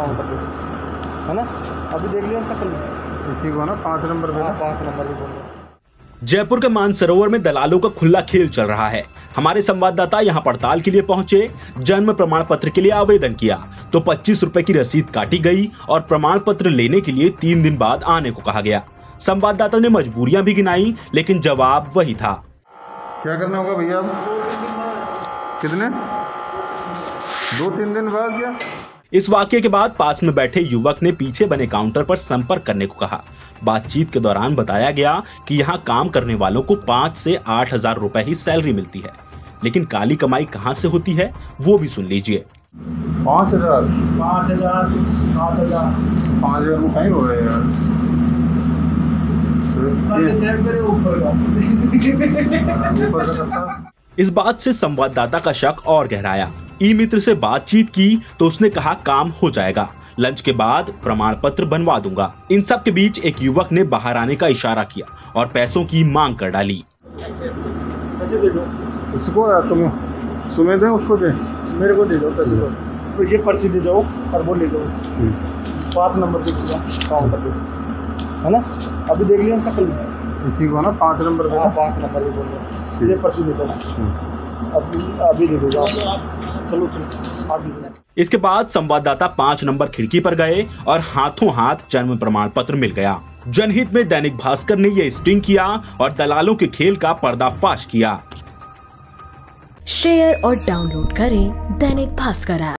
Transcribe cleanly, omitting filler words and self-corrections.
Count कर दो, है ना। अभी देख लिया शक्ल इसी को ना 5 नंबर पे, 5 नंबर भी बोल रहे। जयपुर के मानसरोवर में दलालों का खुला खेल चल रहा है। हमारे संवाददाता यहां पड़ताल के लिए पहुंचे, जन्म प्रमाण पत्र के लिए आवेदन किया तो 25 रुपए की रसीद काटी गई और प्रमाण पत्र लेने के लिए 3 दिन बाद आने को कहा गया। संवाददाता ने मजबूरियां भी गिनाई, लेकिन जवाब वही था। क्या करना होगा भैया अब? कितने 2-3 दिन बाद? क्या इस वाकये के बाद पास में बैठे युवक ने पीछे बने काउंटर पर संपर्क करने को कहा। बातचीत के दौरान बताया गया कि यहाँ काम करने वालों को 5 से 8 हजार रुपए ही सैलरी मिलती है, लेकिन काली कमाई कहाँ से होती है वो भी सुन लीजिए। 5,000 5,000 7,000 5,000 में कहीं हो रहे यार। इस बात से संवाददाता का शक और गहराया। ई मित्र से बातचीत की तो उसने कहा काम हो जाएगा, लंच के बाद प्रमाण पत्र बनवा दूंगा। इन सब के बीच एक युवक ने बाहर आने का इशारा किया और पैसों की मांग कर डाली। इसको तुम्हें दें, उसको दे, मेरे को दे दो पैसे दो, तो ये पर्ची दे दो और वो ले दो 5 नंबर से काउंट कर दो, है ना। अभी देख लिया शक्ल इसी को ना 5 नंबर पे, 5 नंबर भी बोल रहे। ये पर्ची दे दो, अभी दे दो। चलो आगे। इसके बाद संवाददाता 5 नंबर खिड़की पर गए और हाथों हाथ जन्म प्रमाण पत्र मिल गया। जनहित में दैनिक भास्कर ने यह स्टिंग किया और दलालों के खेल का पर्दाफाश किया। शेयर और डाउनलोड करें दैनिक भास्कर ऐप।